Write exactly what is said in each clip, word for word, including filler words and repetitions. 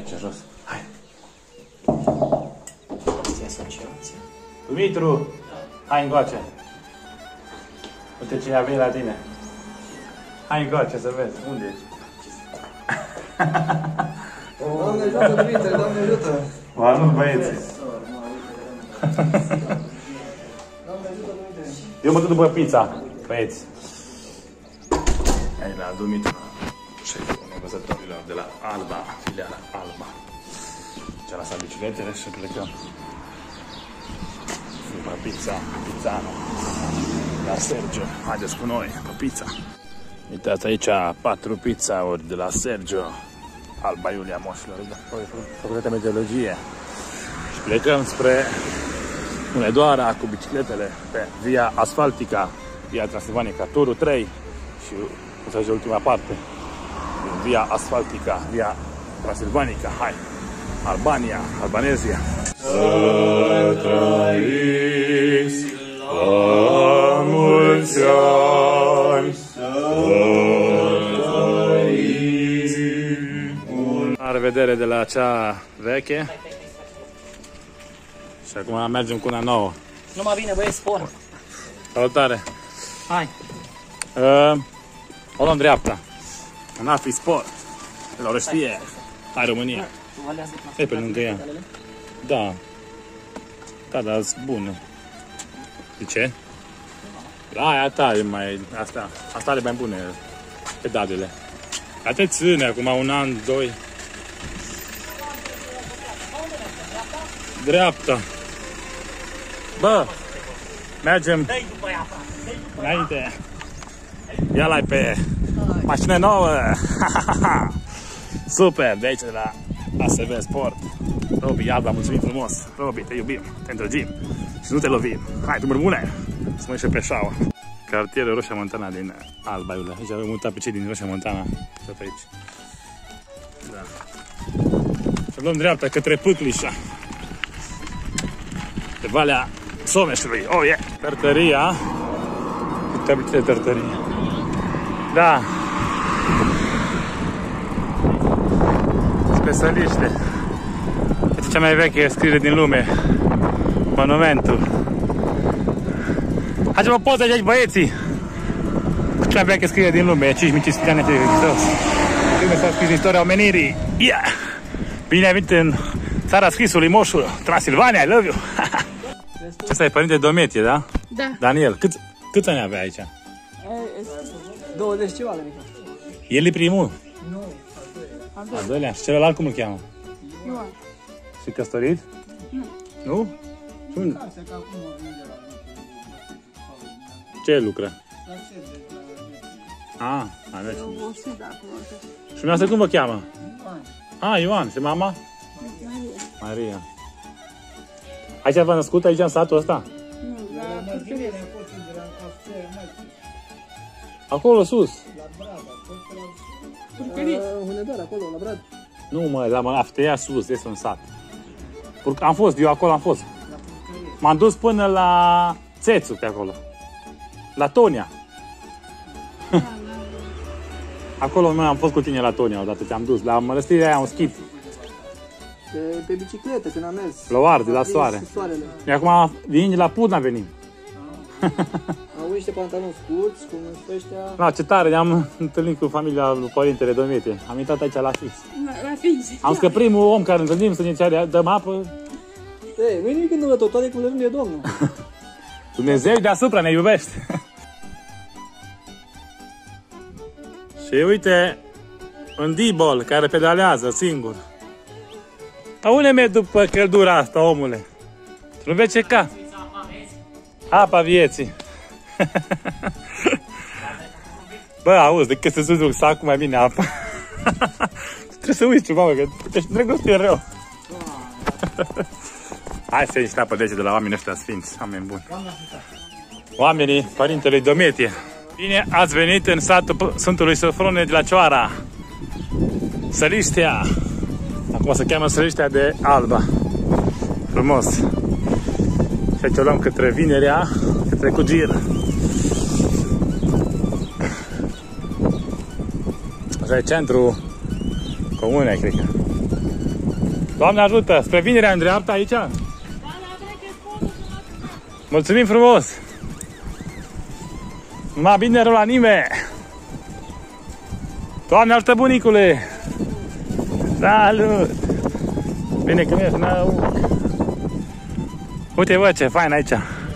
aici jos. Hai. Dumitru, hai încoace. Uite cine a venit la tine. Hai încoace să vezi. Unde ești? Doamne ajută, Dumitru, Doamne ajută. Vă anunț, băieții. Eu mă duc după pizza, băieți. Aici la Dumitru, șeful nevăzătorilor de la Alba, filiala Alba. Ce-a lăsat bicicletele și plecăm. După pizza, pizzano. La Sergio, haideți cu noi, pe pizza. Uitați aici, patru pizza-uri de la Sergio. Alba Iulia Moșilor, facultatea meteorologie. Și plecăm spre Hunedoara cu bicicletele pe via asfaltica, via Transilvanica, turul trei și o să ultima parte, via asfaltica, via Transilvanica, hai, Albania, Albanezia. Să trăiți la mulți ani, să trăiți. La revedere de la cea veche. Și acum mergem cu una nouă. Nu mai bine, băieți, spor. Salutare! Hai! Uh, o luăm dreapta. În Afi Sport. De la Orăștie. Hai, România. E pe lângă ea. Da. Da, dar sunt bune. De ce? La aia ta e mai... Asta. Asta are mai bune pedalele. Dar te ține acum un an, doi. Dreapta. Bă, mergem înainte. Ia-l-ai pe mașină nouă. Super, de aici de la A S V Sport. Robi, Alba, mulțumim frumos. Robi, te iubim, te îndrăgim și nu te lovim. Hai, drumuri bune, să mă ieși pe șaua. Cartierul Roșia Montana din Alba Iulia. Aici avem mutat pe cei din Roșia Montana. Tot aici. Da. Să luăm dreapta către Pâclișa. De Valea Someșului, oh yeah! Tărtăria. Uite de tărtărie. Da. Specialiște. Este cea mai veche scriere din lume. Monumentul. Hai mă poza aici, băieții! Cea mai veche scriere din lume, cinci mii cinci sute de ani de Hristos. Prima s-a scris în istoria omenirii. Yeah! Bine ai venit în țara scrisului Moșul, Transilvania, I love you! Ce stai, părinte Dometie, da? Da. Daniel, câți, câți ani avea aici? douăzeci ceva, Amica. El e primul? Nu, al doilea. Al doilea. Și celălalt cum îl cheamă? Ioan. Și căsătorit? Nu. Nu? Unde? Ce lucră? Ah, aveți. Și dumneavoastră cum vă cheamă? Ah, Ioan. Și mama? Maria. Maria. Aici v-a născut, aici în satul ăsta? Nu, la Purcărie. Acolo sus. Purcărie. Hunedoara, acolo, la Brad. Nu mă, la Mănaftea sus, este un sat. Am fost, eu acolo am fost. M-am dus până la Țețu pe acolo. La Tonia. Acolo noi am fost cu tine la Tonia odată, te-am dus. La mănăstirea aia un schip. Pe, pe bicicletă, când am mers. La Oarde, la soare. Soarele. E acum vin la Pudna venim. Au niște pantaloni scurți, cum sunt ăștia. La ce tare, ne-am întâlnit cu familia lui Părintele Dometie. Am intrat aici la fix. La, la fix. Am zis că primul om care întâlnim să ne ceară, dăm apă. Ei, nu e nimic întâmplător, toate cum le rânde Domnul. Dumnezeu deasupra ne iubește. Și uite, un D-ball care pedalează singur. Dar unde mergi după căldura asta, omule? Tu nu vezi ce ca? Apa vieții. Bă, auzi, de când se suzi sacul mai bine apă. Trebuie să uiți ceva, mă, că ești drăgostit e rău. Hai să iei niște apă dece de la oamenii ăștia sfinți, oameni buni. Oamenii Părintelui Dometie. Bine ați venit în satul Sfântului Sofrone de la Cioara. Săliștea. Acum se cheamă Săliștea de Alba. Frumos. Și aici o luăm către Vinerea, către Cugir. Așa e centru comunei, cred că. Doamne ajută! Spre vinerea în dreapta aici? Mulțumim frumos! Numai bine la nimeni! Doamne ajută, bunicule! Salut! Bine că mi-ești năuc! Uite, bă, ce fain aici!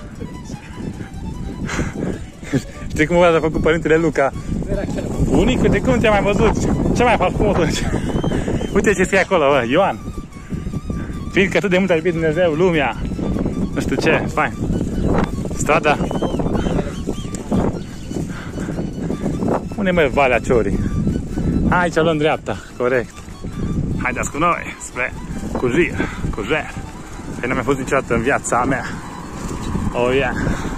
Știi cum a făcut părintele Luca? Bunică, de cum te-am mai văzut? Ce mai faci foto aici? Uite ce fie acolo, bă, Ioan! Fiindcă atât de mult a iubit Dumnezeu lumea! Nu știu ce, fain! Strada! Unde mai Valea Ciorii? Aici luăm dreapta, corect! Haideți cu noi spre Cujir, Cujer! Că n-am mai fost niciodată în viața mea! Oh, yeah!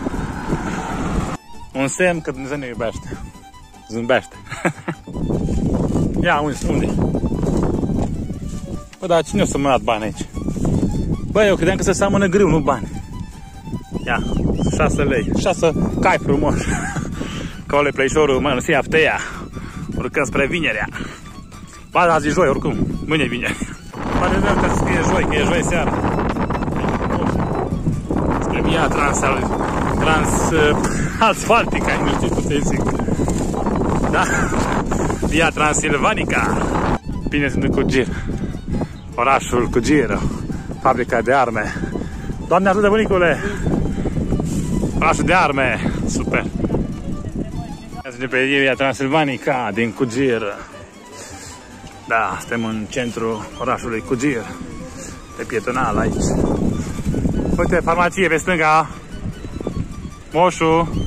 Un semn că Dumnezeu ne iubește. Zâmbește. Ia, unde? unde? Bă, dar cine o să mă dat bani aici? Bă, eu credeam că se seamănă grâu, nu bani. Ia, șase lei. șase cai frumos. Cole pleișorul, mă, nu se afteia. Urcăm spre vinerea. Ba, azi e joi, oricum. Mâine e vineri. Poate vreau ca să scrie joi, că e joi seara. Spre via trans... trans... asfaltica, nu știu cum să-i zic. Da? Via Transilvanica. Bine sunt în Cujir. Orașul Cujir. Fabrica de arme. Doamne ajută, bunicule! Orașul de arme. Super. Suntem pe Via Transilvanica din Cujir. Da, suntem în centrul orașului Cujir. Pe pietonal aici. Uite, farmacie pe stânga. Moșu.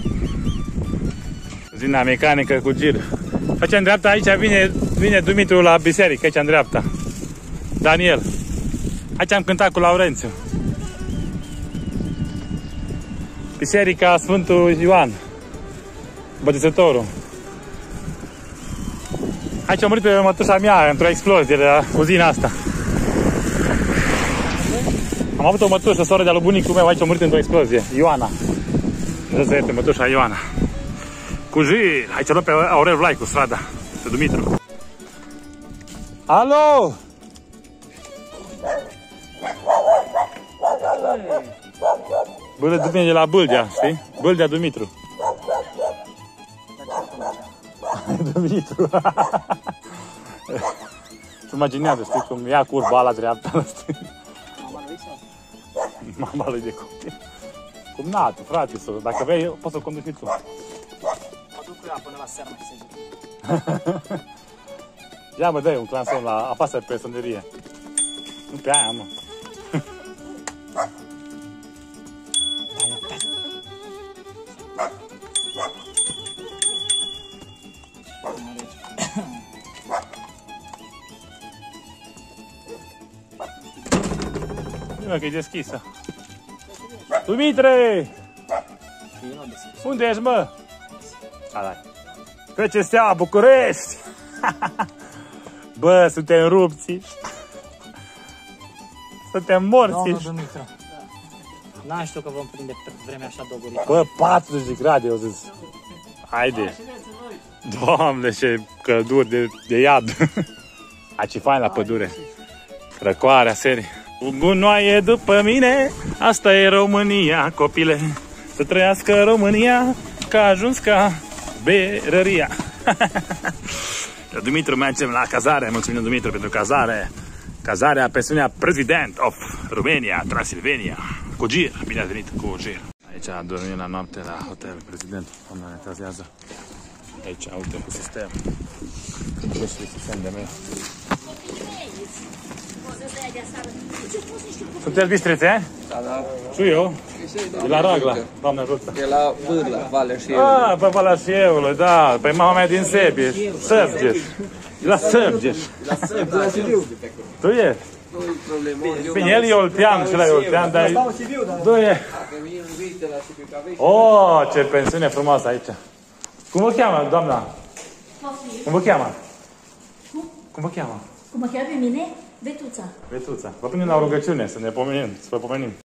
Zina mecanică Cujir. Aici în dreapta, aici vine, vine Dumitru la biserică, aici în dreapta. Daniel. Aici am cântat cu Laurențiu. Biserica Sfântul Ioan, Botezătorul. Aici a murit pe mătușa mea într-o explozie de la uzina asta. Am avut o mătușă, soră de-a lui bunicul meu, aici a murit într-o explozie. Ioana. Vreau să ierte mătușa Ioana. Cujir, aici luăm pe Aurel Vlaicu, strada, pe Dumitru. Alo! Bălă de la Bâldea, știi? Bâldea Dumitru. Dumitru. Se imaginează, știi, cum ia curba la dreapta, știi? Mama lui de copil. Cum natul, frate, dacă vrei, poți să conduci tu. Mă duc cu ea până la seara, mai să zic. Ia mă, dă-i un clanson la apasă pe sonderie. Nu pe aia, mă. Mă, că e deschisă. Dumitre! Unde ești, mă? Alai. Trece Steaua București! Bă, suntem rupți! Suntem morți! Domnul Dumitru. N-am știut că vom prinde vremea așa dogorită. Bă, patruzeci de grade, eu zis. Haide! Doamne, ce călduri de, de iad! A, ce fain la pădure! Răcoarea serii! Cu gunoaie după mine, asta e România, copile. Să trăiască România, că a ajuns ca berăria. Dumitru, mergem la cazare. Mulțumim, Dumitru, pentru cazare. Cazarea, pensiunea President of Romania, Transilvania. Cujir, bine ați venit, Cujir. Aici dormim la noapte la hotel President. Doamna ne cazează. Aici, uite, cu sistem. Este sistem de meu. Sunteți bistrețe? Da, da. Și eu? De la Ragla, Doamne ajută. De la Bârla, Valea și eu. Ah, pe Valea Șieului, da. Pe mama mea din Sebeș. Săbgeș. De la Săbgeș. De la Sibiu. Tu e? Nu-i problemă. Bine, el e oltean și la e oltean, dar... Tu e? Dacă vin uite la Sibiu, că aveți... Oh, ce pensiune frumoasă aici. Cum vă cheamă, doamna? Cum vă cheamă? Cum vă cheamă? Cum mă cheamă pe mine? Vetuța. Vetuța. Vă punem la rugăciune să ne pomenim, să vă pomenim.